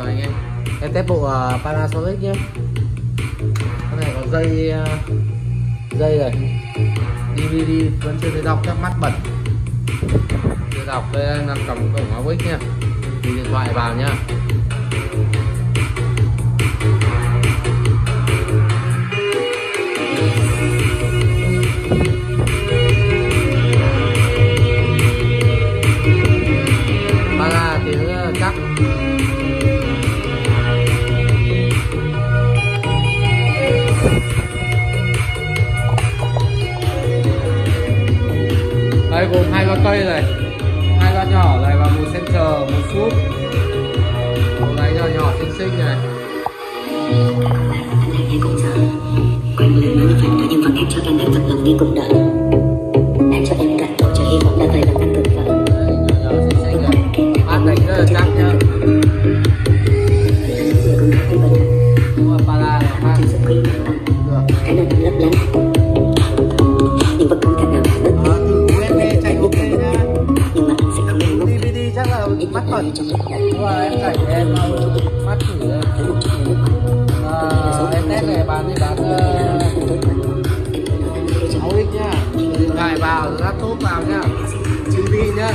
chào anh em test bộ Panasonic nhé. Cái này có dây này, DVD vẫn chưa thấy đọc, các mắt bẩn chưa đọc. Đây là cầm cổng áo ích nhá, đi điện thoại vào nhá. Ba tiếng chắc. Đây gồm 2 cây này, 2 loa nhỏ này và một center, một súp, một cái nhỏ nhỏ xinh xinh này. Nghe cũng sợ, quên một lần nữa như vậy, nhưng vẫn em cho em đang thật lòng đi cùng đợi. Em cho em cạn tổ cho hy vọng đã về làm ăn cực vợ. Đây, nhỏ nhỏ xinh xinh này, bát đánh rất là chắc nhá. Đúng rồi, Pala là bát được. Cái này lấp lánh, nhưng vẫn không thể nào đạt được. USB chạy ok nhá. Nhưng mà anh sẽ không làm mất. DVD chắc là mắt bẩn. Đúng rồi, em cảnh em mắt thử đây. Em test này bán thì bán 6x nhá. Điện thoại vào, laptop vào nhá, TV nhá.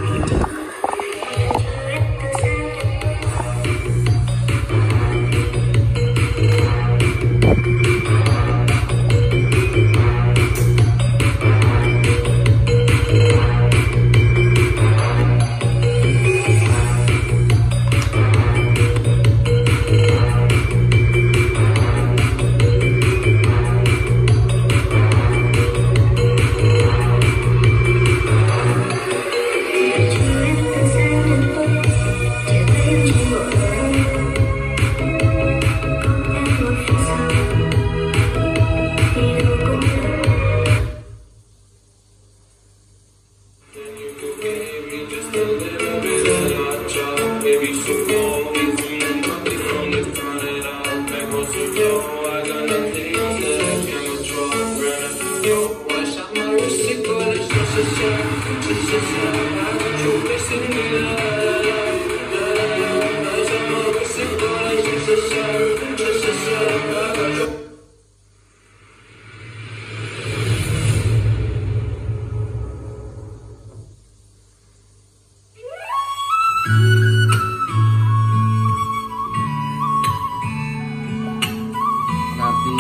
Làm tí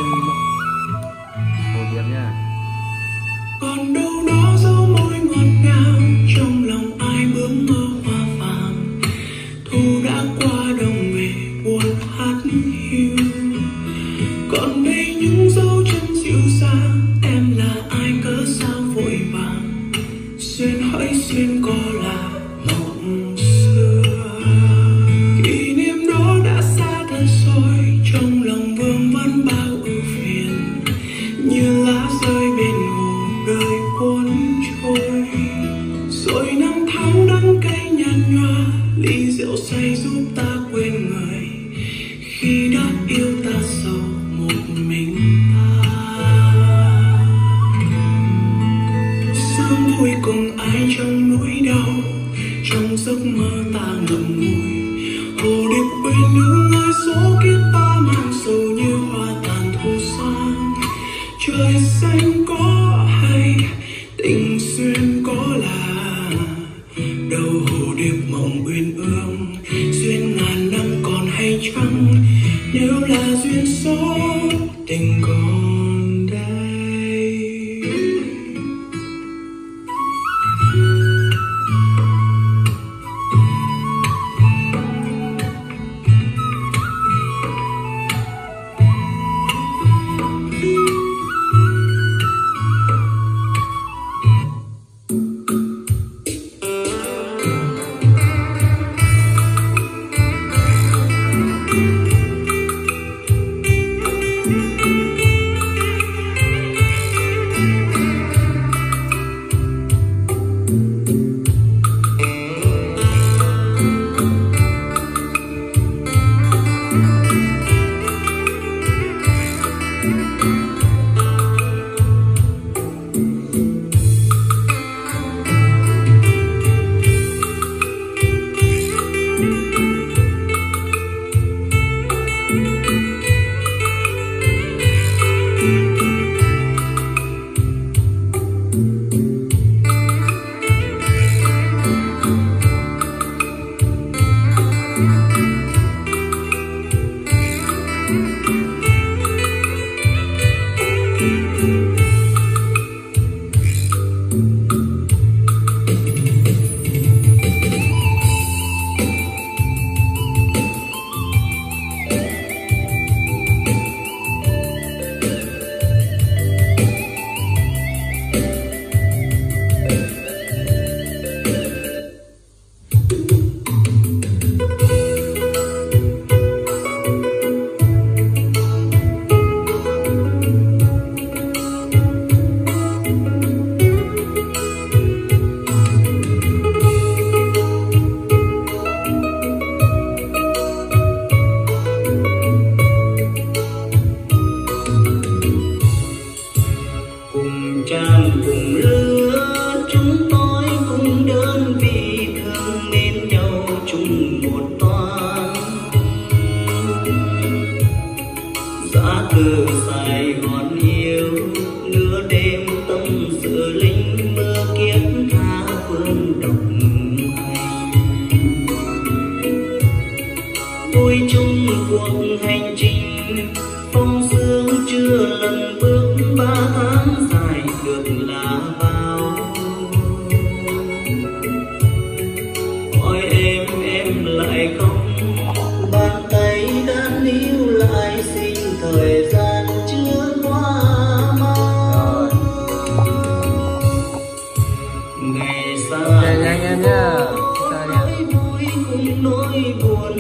hồ điệp nha. Còn đâu đó dấu môi ngọt ngào trong lòng ai bướm mơ hoa vàng. Thu đã qua đông về buồn hát hiu. Còn đây những dấu chân dịu dàng, em là ai cớ sao vội vàng. Xuyên hỡi xuyên có là mộng xưa. Kỷ niệm đó đã xa thật rồi, trong lòng vương vấn bao ưu phiền. Như lá rơi bên hồ đời cuốn trôi. Rồi năm tháng đắng cay nhạt nhòa, ly rượu say giúp ta quên người. Khi đã yêu ta sầu một mình ta. Sớm vui cùng ai trong nỗi đau, trong giấc mơ ta ngậm ngùi. Hồ điệp quên những ơi số kiếp ta mang sầu như hoa tàn thu sang. Trời xanh có hay tình xuyên có là, đầu hồ điệp mộng uyên ương. Duyên ngàn năm còn hay chăng, nếu là duyên số tình còn đây. từ Sài Gòn yêu, nửa đêm tâm sự linh mơ kiếp tha phương độc hành. Vui chung cuộc hành trình phong sương chưa lần bước 3 tháng dài được là bao. Hỏi em lại không, bàn tay đã níu lại xin thời gian chưa qua mau. Ngày xa nhanh em nhá. nỗi vui cùng nỗi buồn